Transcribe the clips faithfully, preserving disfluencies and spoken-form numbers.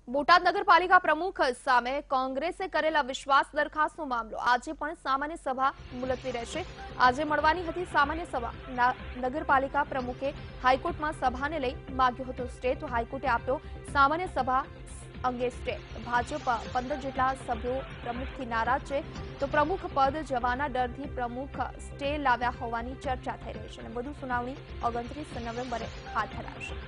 બોટાદ નગરપાલિકા પ્રમુખ સામે કોંગ્રેસે કરેલ અવિશ્વાસ દરખાસ્તનો મામલો આજે પણ સામાન્ય સભા મુલતવી રહેશે। આજે મળવાની હતી સામાન્ય સભા। નગરપાલિકા પ્રમુખે હાઈકોર્ટમાં સભાને લઈ માંગ્યો હતો સ્ટે, તો હાઈકોર્ટે આપ્યો સામાન્ય સભા અંગે સ્ટે। ભાજપ પંદર જેટલા સભ્યો પ્રમુખથી નારાજ છે, તો પ્રમુખ પદ જવાના ડરથી પ્રમુખ સ્ટે લાવ્યા હોવાની ચર્ચા થઈ રહી છે અને વધુ સુનાવણી ઓગણત્રીસ નવેમ્બરે હાથ ધરાશે।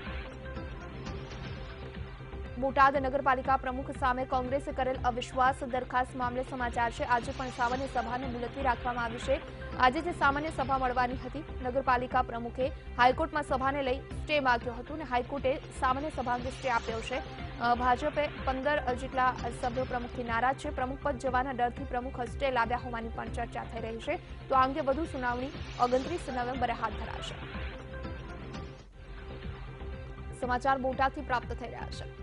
બોટાદ નગરપાલિકા પ્રમુખ સામે કોંગ્રેસે કરેલ અવિશ્વાસ દરખાસ્ત મામલે સમાચાર છે। આજે પણ સામાન્ય સભાને મુલતવી રાખવામાં આવી છે। આજે જે સામાન્ય સભા મળવાની હતી, નગરપાલિકા પ્રમુખે હાઈકોર્ટમાં સભાને લઈ સ્ટે માંગ્યો હતો અને હાઈકોર્ટે સામાન્ય સભા અંગે સ્ટે આપ્યો છે। ભાજપે પંદર જેટલા સભ્યો પ્રમુખથી નારાજ છે। પ્રમુખ પદ જવાના ડરથી પ્રમુખ સ્ટે લાવ્યા હોવાની પણ ચર્ચા થઈ રહી છે, તો આ અંગે વધુ સુનાવણી ઓગણત્રીસ નવેમ્બરે હાથ ધરાશે। સમાચાર બોટાદથી પ્રાપ્ત થઈ રહ્યા છે।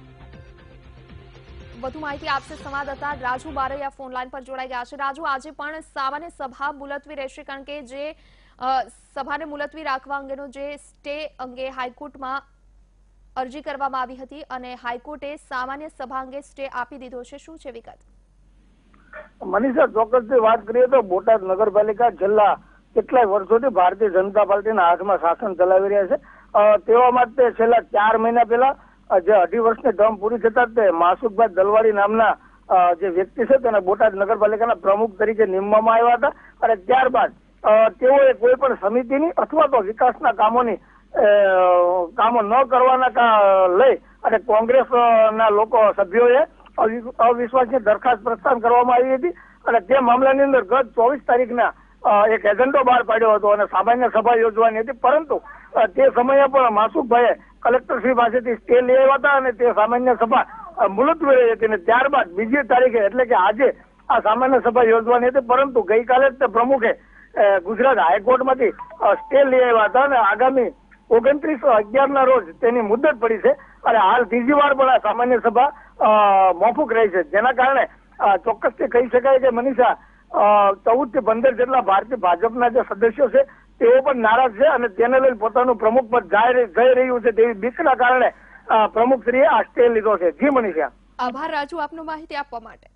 વધુ માહિતી આપશે સંવાદદાતા રાજુ બારૈયા ફોન લાઈન પર જોડાઈ ગયા છે। રાજુ, આજે પણ સામાન્ય સભા મુલતવી રહેશે, કારણ કે જે સભાને મુલતવી રાખવા અંગેનો જે સ્ટે અંગે હાઈકોર્ટમાં અરજી કરવામાં આવી હતી અને હાઈકોર્ટે સામાન્ય સભા અંગે સ્ટે આપી દીધો છે, શું છે વિગત? મનીષા, ચોક્કસથી વાત કરીએ તો બોટાદ નગરપાલિકા છેલ્લા કેટલાય વર્ષોથી ભારતીય જનતા પાર્ટીના હાથમાં શાસન ચલાવી રહ્યા છે। તેવા માટે છેલ્લા ચાર મહિના પહેલા જે અઢી વર્ષની ટર્મ પૂરી થતા તે માસુકભાઈ દલવાડી નામના જે વ્યક્તિ છે તેને બોટાદ નગરપાલિકાના પ્રમુખ તરીકે નિમવામાં આવ્યા હતા અને ત્યારબાદ તેઓએ કોઈ પણ સમિતિની અથવા તો વિકાસના કામોની કામો ન કરવાના લઈ અને કોંગ્રેસના લોકો સભ્યોએ અવિશ્વાસની દરખાસ્ત પ્રસ્થાન કરવામાં આવી હતી અને તે મામલાની અંદર ગત ચોવીસ તારીખના એક એજન્ડો બહાર પાડ્યો હતો અને સામાન્ય સભા યોજવાની હતી, પરંતુ તે સમયે પણ માસુકભાઈએ કલેક્ટરશ્રી પાસેથી સ્ટે લઈ આવ્યા હતા અને તે સામાન્ય સભા મુલતવી રહી હતી અને ત્યારબાદ બીજી તારીખે એટલે કે આજે આ સામાન્ય સભા યોજવાની હતી, પરંતુ ગઈકાલે જ પ્રમુખે ગુજરાત હાઈકોર્ટમાંથી સ્ટે લઈ આવ્યા હતા અને આગામી ઓગણત્રીસ અગિયાર ના રોજ તેની મુદત પડી છે અને હાલ ત્રીજી વાર પણ આ સામાન્ય સભા મોકૂફ રહી છે, જેના કારણે ચોક્કસથી કહી શકાય કે મનીષા ચૌદ થી પંદર જેટલા ભારતીય ભાજપના જે સદસ્યો છે તેઓ પણ નારાજ છે અને તેને લઈને પોતાનું પ્રમુખ પદ જઈ રહ્યું છે તેવી બીકના કારણે પ્રમુખશ્રીએ આ સ્ટે લીધો છે। જી મનીષા, આભાર રાજુ આપનો માહિતી આપવા માટે।